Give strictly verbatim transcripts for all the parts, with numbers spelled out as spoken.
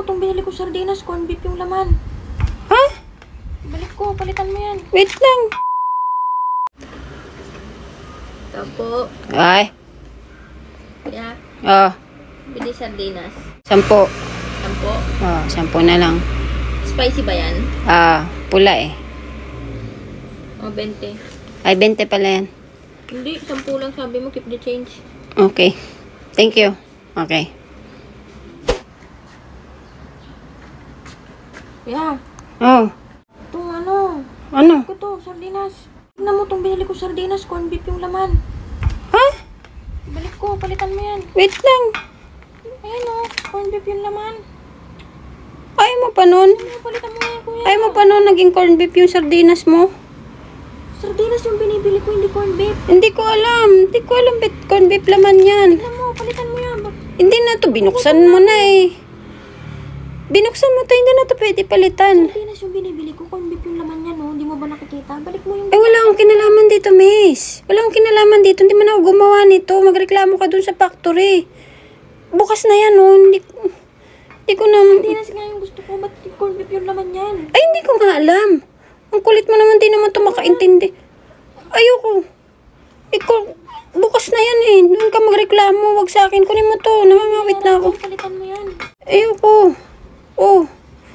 itong binili ko sardinas, corn beef yung laman. Ha? Balik ko, palitan mo yan. Wait lang. Ito po. Ay. Kaya, Oh, bili sardinas. sampo. Sampo. Oh, sampo na lang. Spicy ba yan? Ah, pula eh. O, twenty. Ay, twenty pala yan. Hindi, sampu lang sabi mo, keep the change. Okay. Thank you. Okay. Kaya, Oh, itong ano, ano? ko to, sardinas. Tignan mo itong binili ko sardinas, corn beef yung laman. Ha? Balik ko, palitan mo yan. Wait lang. Ayan o, corn beef yung laman. Ayaw mo pa nun? Ano, palitan mo yan, kuya. Ayaw mo pa nun naging corn beef yung sardinas mo? Sardinas yung binibili ko, hindi corn beef. Hindi ko alam. Hindi ko alam bet corn beef laman yan. Tignan mo, palitan mo yan. Bak- Hindi na to. Binuksan mo na eh. Binuksan mo to. Hindi na to pwede palitan. Sardinas yung binibili ko, corn beef yung laman yan, no? Hindi mo ba nakikita? Balik mo yung... Eh, wala akong kinalaman dito, miss. Wala akong kinalaman dito. Hindi man ako gumawa nito. Magreklamo ka dun sa factory. Bukas na yan, no? Hindi, hindi ko na... Sardinas nga yung gusto ko, ba't corn beef yung laman yan? Ay, hindi ko nga alam. Ang kulit mo naman, di naman ito makaintindi. Ayoko. Ikaw, bukas na yan eh. Doon ka magreklamo. Wag sa akin. Kunin mo to. Nangangawit na ako. Palitan mo yan. Ayoko. Oh.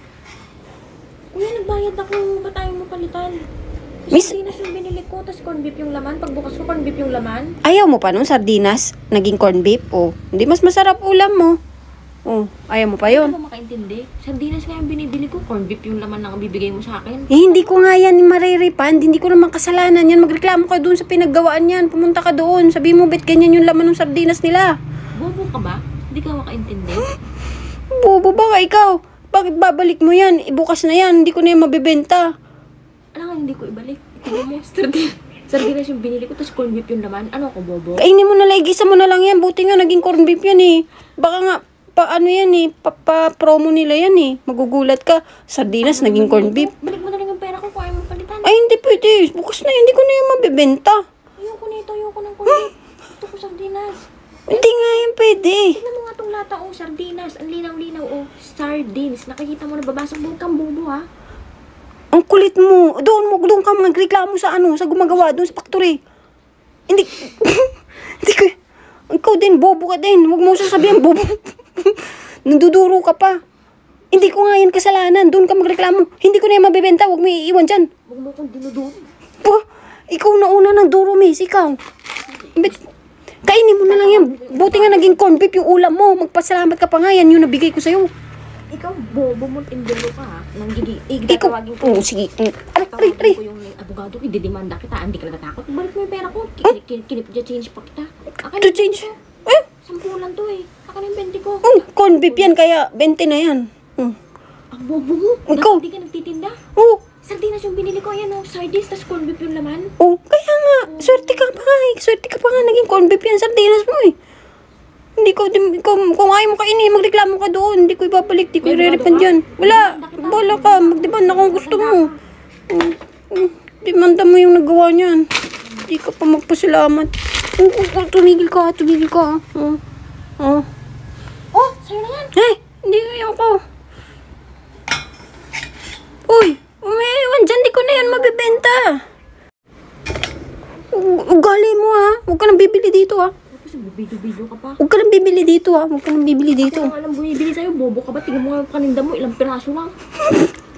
Kuya, nagbayad ako. Ba't ayaw mo palitan? Miss- Sardinas yung binili ko, tapos corn beef yung laman. Pagbukas ko, corn beef yung laman. Ayaw mo pa nun, sardinas? Naging corn beef? Oh. Hindi mas masarap ulam mo. Oh. Ayaw mo pa Hindi yun. mo makaintindi. Sardinas nga yung binibili ko, corn beef yung laman na bibigay mo sa akin. Eh, hindi ko nga yan mariripan. Hindi ko naman kasalanan yan. Magreklamo ka doon sa pinaggawaan yan. Pumunta ka doon. Sabi mo, bet ganyan yung laman ng sardinas nila. Bobo ka ba? Hindi ka makaintindi. Bobo ba ka ikaw? Bakit babalik mo yan? Ibukas na yan. Hindi ko na yan mabibenta. Alam nga, hindi ko ibalik. Tingnan mo, sardinas. Sardinas yung binili ko, tapos corn beef yung laman. Ano ako, bobo? Kainin mo na lang. Igisa mo na lang yan. Buti nga naging corn beef yan eh. Baka nga, pa ano yan eh. Pa, pa promo nila yan eh. Magugulat ka. Sardinas, Ano, naging corn beef. Balik mo na lang yung pera ko kung ayaw mo palitan. Ay, hindi pwede. Bukas na yan. Hindi ko na yan mabibenta. Ayoko nito, ayoko ng corn beef. Gusto ko sardinas. Hindi nga yan pwede. Tignan mo nga itong lata, oh, sardinas. Ang linaw-linaw, oh, sardines. Nakikita mo na babasok, huwag kang bobo, ha? Ang kulit mo. Doon mo, doon ka magreklamo sa ano, sa gumagawa, doon sa factory. Hindi, hindi ko, ikaw din, bobo ka din. Huwag mo sasabihin, bobo. Nanduduro ka pa. Hindi ko nga yan kasalanan. Doon ka magreklamo. Hindi ko na yan mabibenta. Huwag mo iiwan dyan. Huwag mo kong dinuduro. Po, ikaw na una ng duro, miss. Ikaw. Bet, kainin mo na lang yan. Buti nga naging corn beef yung ulam mo. Magpasalamat ka pa nga yan. Yung nabigay ko sa'yo. Ikaw, bobo mo, indolo ka, ha? Nang gigi, eh, Ikaw, tatawagin ko. oh, sige. Ay, ay, Tatawagin ay. ko yung abogado, ididemanda kita. Hindi ka natatakot. Balik mo yung pera ko. Kin- kin- Kinip dya change pa kita. Akin To yung change. twenty ko. Eh? Sampu lang to, eh. Akin yung twenty ko. Mm, corn beef yan, kaya twenty na yan. Mm. Ang bobo mo. Ikaw. Dahil hindi ka nagtitinda. Oh, Sardinas yung binili ko. Ayan, oh, sardines, tas corn beef yung laman. oh, kaya nga. Swerte ka pa nga eh. Swerte ka pa nga naging corn beef yan. Sardinas mo eh. Hindi ko, di, kung, kung ayaw mo kainin, magreklamo ka doon. Hindi ko ibabalik. Hindi ko May i-refund abogado yan. ka? Wala. Demanda kita. Bala ka. Magdemanda kung gusto mo. Mm, mm, Demanda mo yung nagawa niyan. Hindi ka pa magpasalamat. Oh, oh, oh, tumigil ka. Tumigil ka. Oh, oh. Oh, sa'yo na yan. Eh, hindi ayoko. Uy, umiiwan dyan. Di ko na yan mabibenta. U- Ugali mo ha. Huwag ka nang bibili dito ha. Tapos bibilo-bilo ka pa. Huwag ka nang bibili dito ha. Huwag ka nang bibili dito. Ako lang alam bumibili sa'yo. Bobo ka ba? Tingnan mo nga yung paninda mo. Ilang piraso lang.